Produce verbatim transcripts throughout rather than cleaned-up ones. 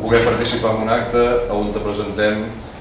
poder participar en un acte on te presentem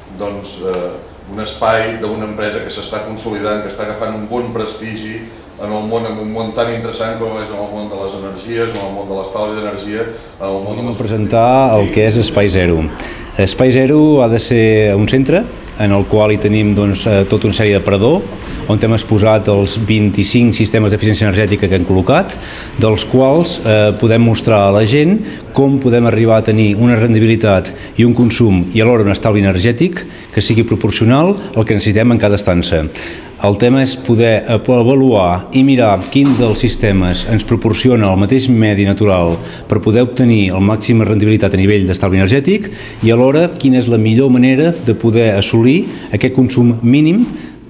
un espai d'una empresa que s'està consolidant, que està agafant un bon prestigi en el món, en un món tan interessant com és en el món de les energies, en el món de l'estalvi d'energia. Volem presentar el que és Espai Zero. Espai Zero ha de ser un centre en el qual hi tenim tota una sèrie d'aparador, on hem exposat els vint-i-cinc sistemes d'eficiència energètica que hem col·locat, dels quals podem mostrar a la gent com podem arribar a tenir una rendibilitat i un consum i alhora un estalvi energètic que sigui proporcional al que necessitem en cada estança. El tema és poder avaluar i mirar quin dels sistemes ens proporciona el mateix medi natural per poder obtenir el màxim rendibilitat a nivell d'estalvi energètic i alhora quina és la millor manera de poder assolir aquest consum mínim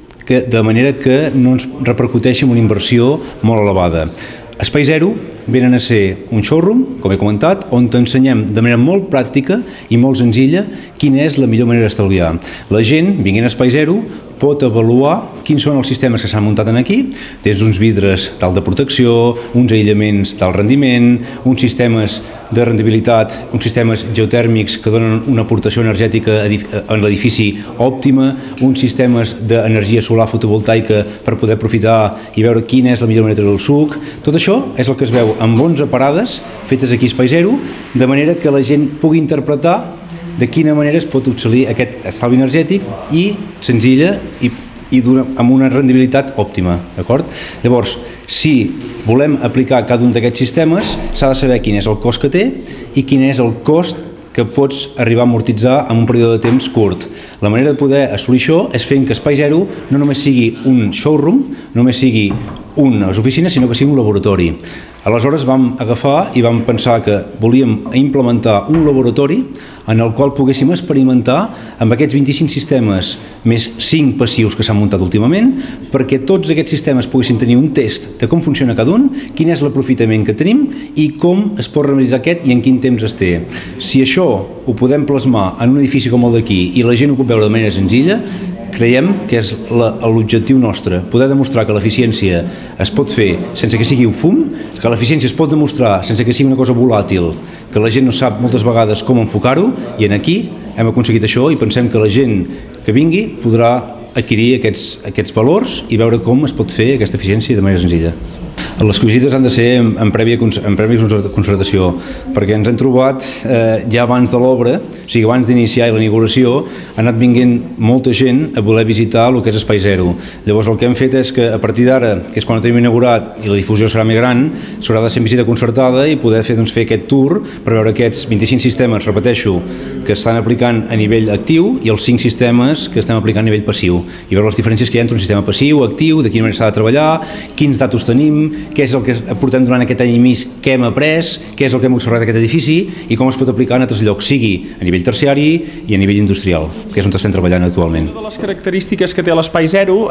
de manera que no ens repercuteixi en una inversió molt elevada. Espai Zero venen a ser un showroom, com he comentat, on t'ensenyem de manera molt pràctica i molt senzilla quina és la millor manera d'estalviar. La gent, vinguent a Espai Zero, pot avaluar quins són els sistemes que s'han muntat aquí, des d'uns vidres d'alta protecció, uns aïllaments d'alt rendiment, uns sistemes de rendibilitat, uns sistemes geotèrmics que donen una aportació energètica en l'edifici òptima, uns sistemes d'energia solar fotovoltaica per poder aprofitar i veure quina és la millor manera del suc. Tot això és el que es veu amb onze parades fetes aquí a Espai Zero, de manera que la gent pugui interpretar de quina manera es pot obtenir aquest estalvi energètic i senzilla i, i amb una rendibilitat òptima. Llavors, si volem aplicar cada un d'aquests sistemes, s'ha de saber quin és el cost que té i quin és el cost que pots arribar a amortitzar en un període de temps curt. La manera de poder assolir això és fent que Espai Zero no només sigui un showroom, no només sigui unes oficines, sinó que sigui un laboratori. Aleshores vam agafar i vam pensar que volíem implementar un laboratori en el qual poguéssim experimentar amb aquests vint-i-cinc sistemes més cinc passius que s'han muntat últimament, perquè tots aquests sistemes poguessin tenir un test de com funciona cada un, quin és l'aprofitament que tenim i com es pot realitzar aquest i en quin temps es té. Si això ho podem plasmar en un edifici com el d'aquí i la gent ho pot veure de manera senzilla, creiem que és l'objectiu nostre, poder demostrar que l'eficiència es pot fer sense que sigui un fum, que l'eficiència es pot demostrar sense que sigui una cosa volàtil, que la gent no sap moltes vegades com enfocar-ho, i aquí hem aconseguit això i pensem que la gent que vingui podrà adquirir aquests valors i veure com es pot fer aquesta eficiència de manera senzilla. Les visites han de ser en prèvia concertació, perquè ens hem trobat ja abans de l'obra, o sigui, abans d'iniciar la inauguració, ha anat vinguent molta gent a voler visitar el que és Espai Zero. Llavors el que hem fet és que a partir d'ara, que és quan ho tenim inaugurat i la difusió serà més gran, s'haurà de ser en visita concertada i poder fer aquest tour per veure aquests vint-i-cinc sistemes, repeteixo, que estan aplicant a nivell actiu i els cinc sistemes que estem aplicant a nivell passiu. I veure les diferències que hi ha entre un sistema passiu, actiu, de quina manera s'ha de treballar, quins datos tenim, què és el que portem durant aquest any i mig, què hem après, què és el que hem observat d'aquest edifici i com es pot aplicar en altres llocs, sigui a nivell terciari i a nivell industrial, que és on estem treballant actualment. Una de les característiques que té l'Espai Zero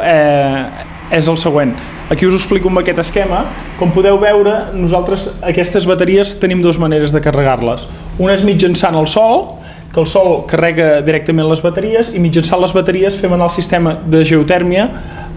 és el següent. Aquí us ho explico amb aquest esquema. Com podeu veure, nosaltres aquestes bateries tenim dues maneres de carregar-les. Una és mitjançant el sol, que el sol carrega directament les bateries i mitjançant les bateries fem anar el sistema de geotèrmia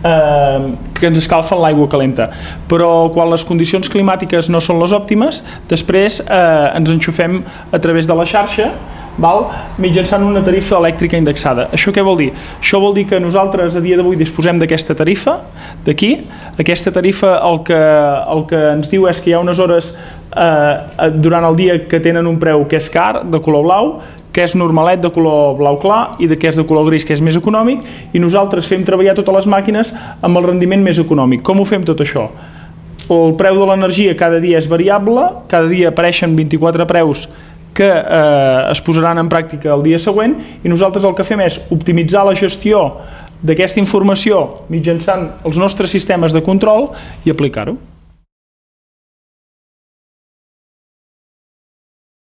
que ens escalfa l'aigua calenta, però quan les condicions climàtiques no són les òptimes, després ens enxufem a través de la xarxa mitjançant una tarifa elèctrica indexada. Això què vol dir? Això vol dir que nosaltres a dia d'avui disposem d'aquesta tarifa d'aquí. Aquesta tarifa el que ens diu és que hi ha unes hores durant el dia que tenen un preu que és car, de color blau, que és normalet de color blau clar i que és de color gris, que és més econòmic, i nosaltres fem treballar totes les màquines amb el rendiment més econòmic. Com ho fem tot això? El preu de l'energia cada dia és variable, cada dia apareixen vint-i-quatre preus que es posaran en pràctica el dia següent, i nosaltres el que fem és optimitzar la gestió d'aquesta informació mitjançant els nostres sistemes de control i aplicar-ho.